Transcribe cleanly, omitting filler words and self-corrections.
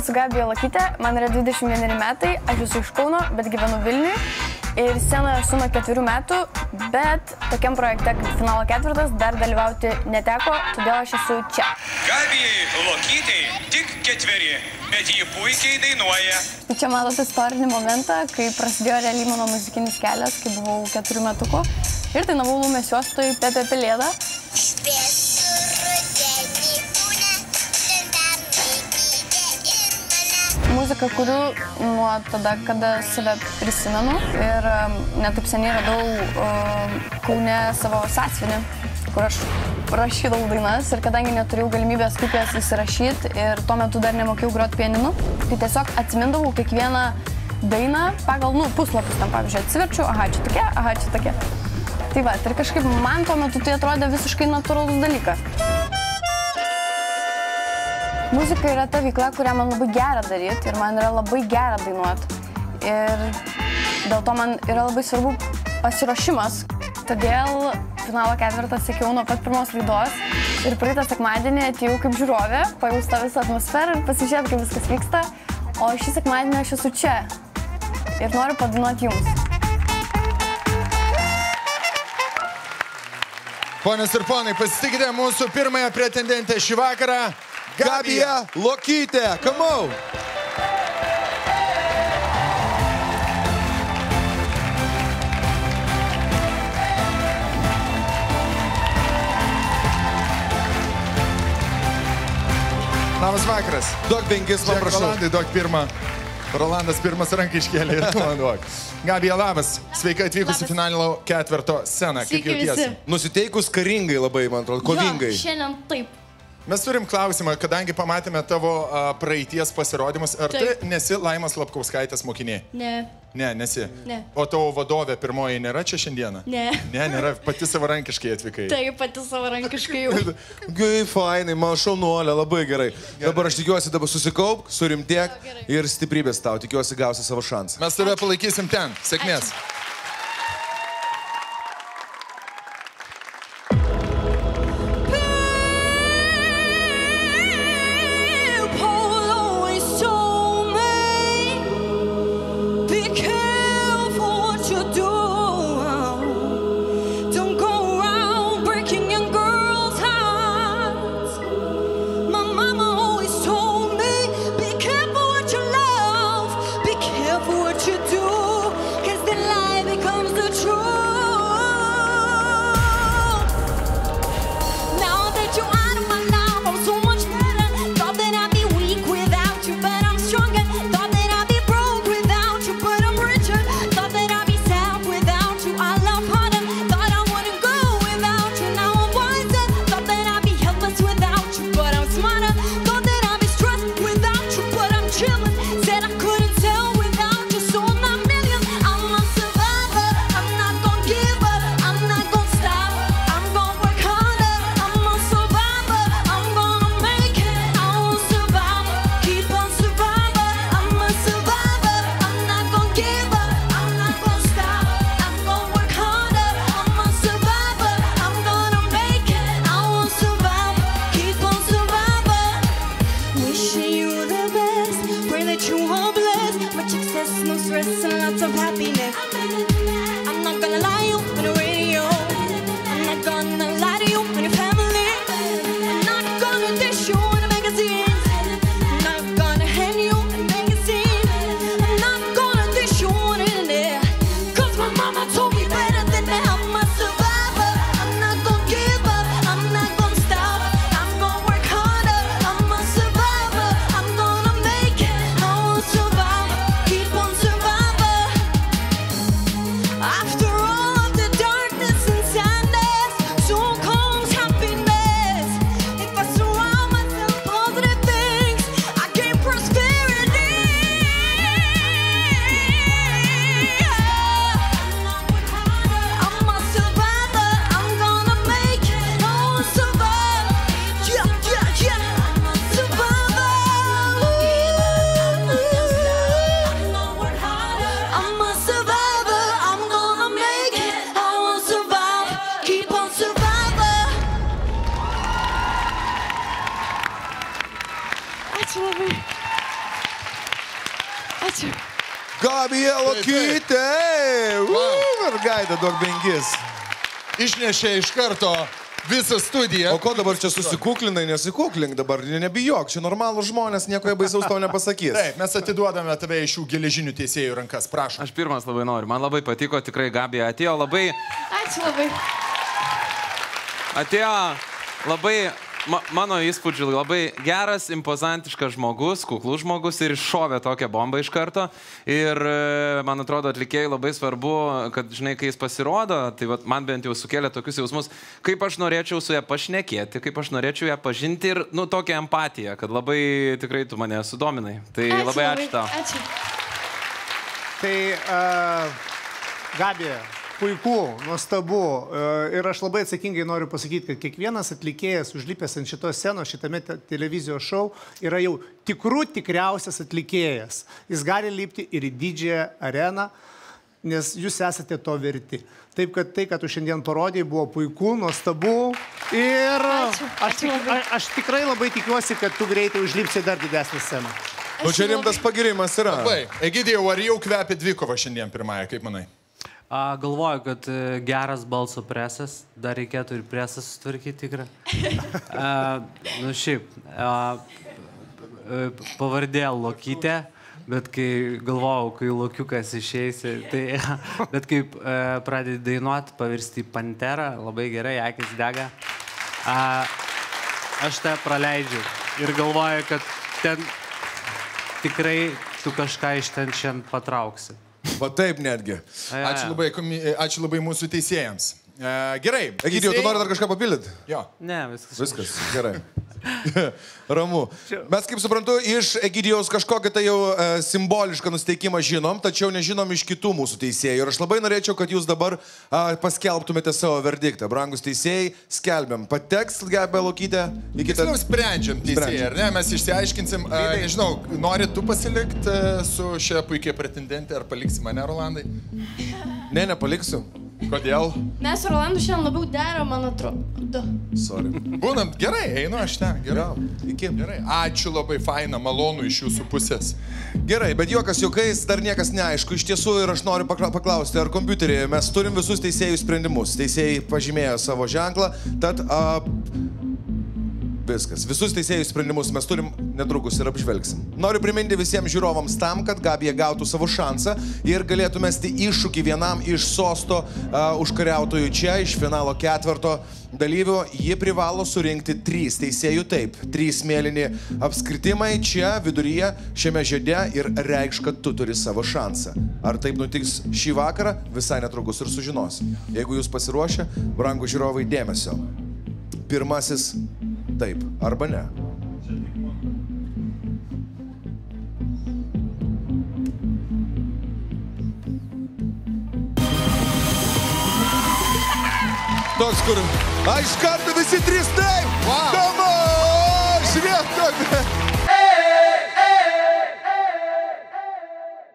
esu Gabija Lokytė, man yra 21 metai, aš esu iš Kauno, bet gyvenu Vilniui. Ir scenoje esu nuo 4 metų, bet tokiam projekte kaip Finalo ketvirtas dar dalyvauti neteko, todėl aš esu čia. Gabijai Lokytei tik 4, bet ji puikiai dainuoja. Čia matot istorinį momentą, kai prasidėjo realiai mano muzikinis kelias, kai buvau 4 metukų. Ir dainavau Laumės juostoj Pepė Pelėda. Muziką kuriu nuo tada, kada save prisimenu ir netaip seniai radau Kaune savo sąsiuvinį, kur aš rašydavau dainas ir kadangi neturėjau galimybės kaip jas įsirašyti ir tuo metu dar nemokėjau groti pianinu, tai tiesiog atsimindavau kiekvieną dainą pagal puslapius, tam pavyzdžiui atsiverčiu, aha, čia tokia. Tai va, ir kažkaip man tuo metu tai atrodė visiškai natūralus dalykas. Muzika yra ta veikla, kurią man labai gera daryti ir man yra labai gera dainuoti. Ir dėl to man yra labai svarbu pasiruošimas. Todėl Finalo ketvirtą sekiau nuo pat pirmos laidos ir praeitą sekmadienį atėjau kaip žiūrovė, pajaust tą visą atmosferą ir pasižiūrėti, kaip viskas vyksta. O šį sekmadienį aš esu čia ir noriu padainuoti jums. Ponios ir ponai, pasitikite mūsų pirmąją pretendentę šį vakarą. Gabija Lokytė, come on! Labas vakaras. Duok 5, man prašau. Rolandai, duok pirmą. Rolandas pirmas ranką iškėlė ir tu man duok. Gabija, labas. Sveika atvykusi Finalo ketvirto sceną. Kaip jautiesi? Nusiteikus karingai labai, man atrodo, kovingai. Jo, šiandien taip. Mes turim klausimą, kadangi pamatėme tavo praeities pasirodymus. Ar tu nesi Laimos Lapkauskaitės mokinė? Ne. Ne, nesi? Ne. O tavo vadovė pirmoji nėra čia šiandieną? Ne. Ne, nėra. Pati savarankiškai atvykai. Taip, pati savarankiškai jau. Gai, fainai, man šaunuolė, labai gerai. Dabar aš tikiuosi, dabar susikaup, surimtiek ir stiprybės tau. Tikiuosi gausi savo šansą. Mes tave palaikysim ten. Sėkmės. Ačiū labai. Ačiū. Gabija Lokytė. Mergaitė, duok bengis. Išnešė iš karto visą studiją. O ko dabar čia susikuklinai, nesikuklink dabar, nebijok, čia normalų žmonės nieko baisaus tau nepasakys. Taip, mes atiduodame tave iš šių geležinių teisėjų rankas, prašom. Aš pirmas labai noriu, man labai patiko, tikrai Gabija atėjo labai... Ačiū labai. Atėjo labai, mano įspūdžiu, labai geras, impozantiškas žmogus, kuklus žmogus ir iššovė tokią bombą iš karto. Ir man atrodo, atlikėjai labai svarbu, kad, žinai, kai jis pasirodo, tai vat, man bent jau sukėlė tokius jausmus, kaip aš norėčiau su ją pašnekėti, kaip aš norėčiau ją pažinti ir, nu, tokią empatiją, kad labai tikrai tu mane sudominai. Tai labai ačiū tau. Ačiū. Tai, Gabija, puiku, nuostabu. Ir aš labai atsakingai noriu pasakyti, kad kiekvienas atlikėjas užlipęs ant šitos scenos, šitame televizijos šou, yra jau tikriausias atlikėjas. Jis gali lipti ir į didžiąją areną, nes jūs esate to verti. Taip, kad tai, kad tu šiandien parodėjai, buvo puiku, nuostabu. Ir aš tikrai labai tikiuosi, kad tu greitai užlipsi dar didesnį sceną. Nu, čia rimtas pagirimas yra. Labai. Egidijau, ar jau kvepia dvikovą šiandien pirmąją, kaip manai? Galvoju, kad geras balso presas, dar reikėtų ir presą sutvarkyti tikrą. Nu šiaip, pavardė Lokytė, bet kai galvojau, kai Lokiukas išeisi, tai, bet kai pradedi dainuoti, pavirsti į panterą, labai gerai, akis dega. Aš tą praleidžiu ir galvoju, kad ten tikrai tu kažką iš ten šiandien patrauksi. Va taip netgi. Ačiū labai mūsų teisėjams. Gerai. Egidijau, tu nori dar kažką papildyti? Jo. Ne, viskas. Viskas, gerai. Ramu. Mes, kaip suprantu, iš Egidijaus kažkokią tai jau simbolišką nusteikimą žinom, tačiau nežinom iš kitų mūsų teisėjų. Ir aš labai norėčiau, kad jūs dabar paskelbtumėte savo verdiktą. Brangus teisėjai, skelbiam. Pateks Gabija Lokytė į kitą... Tiksliau sprendžiam teisėjai, ar ne? Mes išsiaiškinsim. Nežinau, nori tu pasilikti su šia puikia pretendentė, ar paliksi mane, Rolandai? Ne, nepaliksiu. Kodėl? Mes su Rolandu šiandien labiau dera, man atrodo. Sorry. Būnam, gerai, einu aš ten, gerai. Iki. Gerai, ačiū labai faina, malonu iš jūsų pusės. Gerai, bet juokas juokais, dar niekas neaišku. Iš tiesų ir aš noriu paklausti, ar kompiuterėje mes turim visus teisėjų sprendimus. Teisėjai pažymėjo savo ženklą, tad viskas. Visus teisėjų sprendimus mes turim netrukus ir apžvelgsim. Noriu priminti visiems žiūrovams tam, kad Gabija gautų savo šansą ir galėtų mesti iššūkį vienam iš sosto užkariautojų čia, iš finalo 4 dalyvių. Ji privalo surinkti 3 teisėjų taip. 3 mėlyni apskritimai čia, viduryje, šiame žiede ir reikš, kad tu turi savo šansą. Ar taip nutiks šį vakarą, visai netrukus ir sužinosim. Jeigu jūs pasiruošę, brangų žiūrovai, dėmesio. Pirmasis taip arba ne. Toks, kur... Iš karto visi 3 taip! Wow! Žiūrėk,